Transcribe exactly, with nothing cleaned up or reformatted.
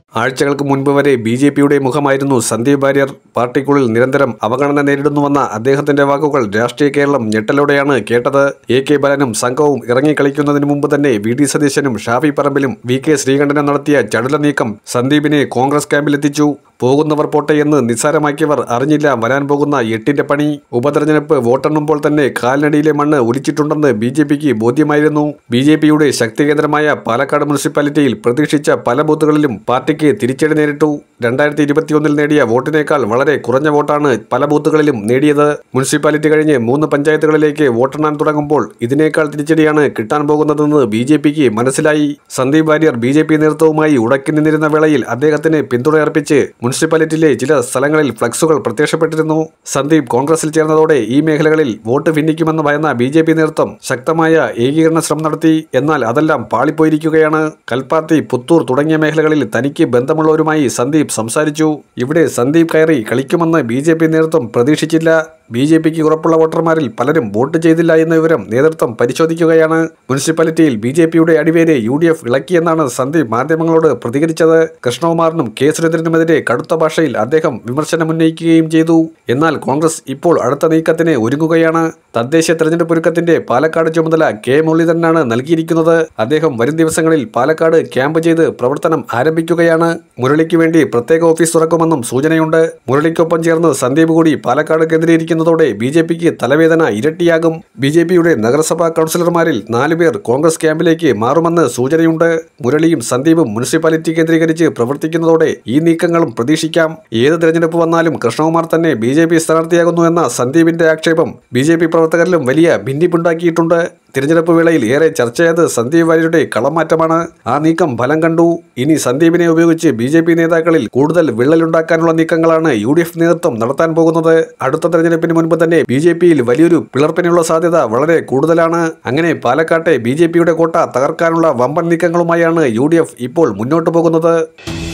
ആഴ്ചകൾക്ക് മുൻപ് വരെ ബി ജെ പിയുടെ മുഖമായിരുന്നു സന്ദീപ് വാര്യർ. പാർട്ടിക്കുള്ളിൽ നിരന്തരം അവഗണന നേരിടുന്നുവെന്ന അദ്ദേഹത്തിന്റെ വാക്കുകൾ രാഷ്ട്രീയ കേരളം ഞെട്ടലോടെയാണ് കേട്ടത്. എ കെ ബാലനും സംഘവും ഇറങ്ങിക്കളിക്കുന്നതിന് മുമ്പ് തന്നെ വി ഡി സതീശനും ഷാഫി പറമ്പിലും വി കെ ശ്രീകണ്ഠനും നടത്തിയ ചടുല നീക്കം സന്ദീപിനെ കോൺഗ്രസ് ക്യാമ്പിലെത്തിച്ചു. പോകുന്നവർ പോട്ടെ എന്ന് നിസ്സാരമാക്കിയവർ അറിഞ്ഞില്ല വരാൻ പോകുന്ന എട്ടിന്റെ പണി. ഉപതെരഞ്ഞെടുപ്പ് വോട്ടെണ്ണുമ്പോൾ തന്നെ കാലിനടിയിലെ മണ്ണ് ഒലിച്ചിട്ടുണ്ടെന്ന് ബി ജെ പിക്ക് ബോധ്യമായിരുന്നു. ബി ജെ പിയുടെ ശക്തി കേന്ദ്രമായ പാലക്കാട് മുനിസിപ്പാലിറ്റിയിൽ പ്രതീക്ഷിച്ച പല ബൂത്തുകളിലും പാർട്ടിക്ക് തിരിച്ചടി നേരിട്ടു. രണ്ടായിരത്തി ഇരുപത്തിയൊന്നിൽ നേടിയ വോട്ടിനേക്കാൾ വളരെ കുറഞ്ഞ വോട്ടാണ് പല ബൂത്തുകളിലും നേടിയത്. മുനിസിപ്പാലിറ്റി കഴിഞ്ഞ് മൂന്ന് പഞ്ചായത്തുകളിലേക്ക് വോട്ടെണ്ണാൻ തുടങ്ങുമ്പോൾ ഇതിനേക്കാൾ തിരിച്ചടിയാണ് കിട്ടാൻ പോകുന്നതെന്ന് ബി ജെ പിക്ക് മനസ്സിലായി. Sandeep Warrier B J P നേതൃത്വവുമായി ഉടക്കി നിന്നിരുന്ന വേളയിൽ അദ്ദേഹത്തിന് പിന്തുണയർപ്പിച്ച് മുനിസിപ്പാലിറ്റിയിലെ ചില സ്ഥലങ്ങളിൽ ഫ്ലക്സുകൾ പ്രത്യക്ഷപ്പെട്ടിരുന്നു. സന്ദീപ് കോൺഗ്രസിൽ ചേർന്നതോടെ ഈ മേഖലകളിൽ വോട്ട് ഭിന്നിക്കുമെന്ന് ഭയന്ന ബി ജെ പി നേതൃത്വം ശക്തമായ ഏകീകരണ ശ്രമം നടത്തി. എന്നാൽ അതെല്ലാം പാളിപ്പോയിരിക്കുകയാണ്. കൽപ്പാത്തി, പുത്തൂർ തുടങ്ങിയ മേഖലകളിൽ തനിക്ക് ബന്ധമുള്ളവരുമായി സന്ദീപ് സംസാരിച്ചു. ഇവിടെ സന്ദീപ് കയറി കളിക്കുമെന്ന് ബി ജെ പി നേതൃത്വം പ്രതീക്ഷിച്ചില്ല. ബി ജെ പിക്ക് ഉറപ്പുള്ള വോട്ടർമാരിൽ പലരും വോട്ട് ചെയ്തില്ല എന്ന വിവരം നേതൃത്വം പരിശോധിക്കുകയാണ്. മുനിസിപ്പാലിറ്റിയിൽ ബി ജെ പിയുടെ അടിവേര് യു ഡി എഫ് ഇളക്കിയെന്നാണ് സന്ദീപ് മാധ്യമങ്ങളോട് പ്രതികരിച്ചത്. കൃഷ്ണകുമാറിനും കെ സുരേന്ദ്രനുമെതിരെ കടുത്ത ഭാഷയിൽ അദ്ദേഹം വിമർശനമുന്നയിക്കുകയും ചെയ്തു. എന്നാൽ കോൺഗ്രസ് ഇപ്പോൾ അടുത്ത നീക്കത്തിന് ഒരുങ്ങുകയാണ്. തദ്ദേശ തെരഞ്ഞെടുപ്പ് ഒരുക്കത്തിന്റെ പാലക്കാട് ചുമതല കെ മുരളീധരനാണ് നൽകിയിരിക്കുന്നത്. അദ്ദേഹം വരും ദിവസങ്ങളിൽ പാലക്കാട് ക്യാമ്പ് ചെയ്ത് പ്രവർത്തനം ആരംഭിക്കുകയാണ്. മുരളിക്ക് വേണ്ടി പ്രത്യേക ഓഫീസ് തുറക്കുമെന്നും സൂചനയുണ്ട്. മുരളിക്കൊപ്പം ചേർന്ന് സന്ദീപ് കൂടി പാലക്കാട് കേന്ദ്രീകരിക്കുന്നതോടെ ബി ജെ പിക്ക് തലവേദന ഇരട്ടിയാകും. ബി ജെ പിയുടെ നഗരസഭാ കൗൺസിലർമാരിൽ നാലുപേർ കോൺഗ്രസ് ക്യാമ്പിലേക്ക് മാറുമെന്ന് സൂചനയുണ്ട്. മുരളിയും സന്ദീപും മുനിസിപ്പാലിറ്റി കേന്ദ്രീകരിച്ച് പ്രവർത്തിക്കുന്നതോടെ ഈ നീക്കങ്ങളും പ്രതീക്ഷിക്കാം. ഏത് തെരഞ്ഞെടുപ്പ് വന്നാലും കൃഷ്ണകുമാർ തന്നെ ബി ജെ പി സ്ഥാനാർത്ഥിയാകുന്നു എന്ന സന്ദീപിന്റെ ആക്ഷേപം ബി ജെ പി പ്രവർത്തകരിലും വലിയ ഭിന്നിപ്പുണ്ടാക്കിയിട്ടുണ്ട്. തിരഞ്ഞെടുപ്പ് വേളയിൽ ഏറെ ചർച്ചയായത് സന്ദീപ് വാര്യരുടെ കളമാറ്റമാണ്. ആ നീക്കം ഫലം കണ്ടു. ഇനി സന്ദീപിനെ ഉപയോഗിച്ച് ബി ജെ പി നേതാക്കളിൽ കൂടുതൽ വിള്ളലുണ്ടാക്കാനുള്ള നീക്കങ്ങളാണ് യു ഡി എഫ് നേതൃത്വം നടത്താൻ പോകുന്നത്. അടുത്ത തെരഞ്ഞെടുപ്പിന് മുൻപ് തന്നെ ബി ജെ പിയിൽ വലിയൊരു പിളർപ്പിനുള്ള സാധ്യത വളരെ കൂടുതലാണ്. അങ്ങനെ പാലക്കാട്ടെ ബി ജെ പിയുടെ കോട്ട തകർക്കാനുള്ള വമ്പൻ നീക്കങ്ങളുമായാണ് യു ഡി എഫ് ഇപ്പോൾ മുന്നോട്ടു പോകുന്നത്.